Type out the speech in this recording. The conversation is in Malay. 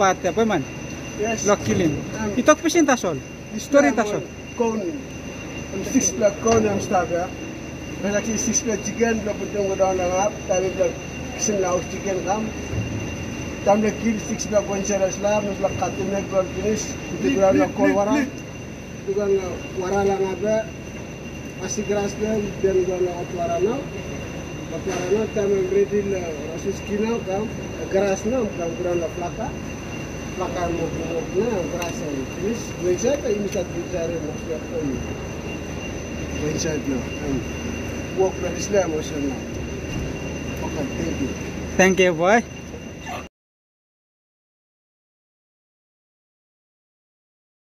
pat apa man? Yes. Lock killing. Itok pisin tasol. Story tasol. Cone. 6 black cone am stabia. But actually 6 black chicken lo putong ko down lang up. Tabi black kisim laos chicken kam. Tamle kill 6 black one share slab. Nus black katin neck gold finish. Tiguran na call wara. Tiguran na wara lang abe. Masih grass dia dan guna wara na. Wara na tamle ready la rasus kina kam. Grass na kam tiguran na plaka. Plaka mo na grass finish. Wejat ini satu bicara masuk aku. Inside now and walk by Islam. Okay, thank you. Thank you, boy.